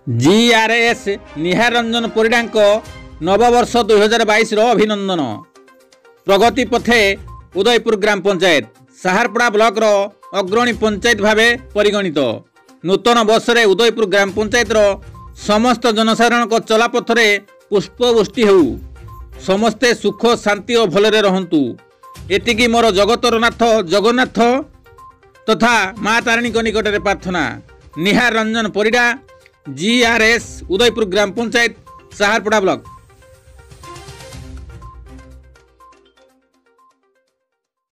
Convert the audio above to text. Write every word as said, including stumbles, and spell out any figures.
GRS निहार रंजन परिडा नववर्ष दुई हजार बैश अभिनंदन। प्रगति पथे उदयपुर ग्राम पंचायत साहारपड़ा ब्लॉक रो अग्रणी पंचायत भावे परिगणित। नूतन वर्ष रे उदयपुर ग्राम पंचायत रो समस्त जनसाधारण को चलापथरे पुष्पवृष्टि हो, समस्ते सुख शांति और भलरे रहंतु। एतिकी मोर जगतर नाथ जगन्नाथ तथा माँ तारिणी निकट में प्रार्थना। निहार रंजन परिडा, जीआरएस उदयपुर ग्राम पंचायत साहारपड़ा ब्लॉक।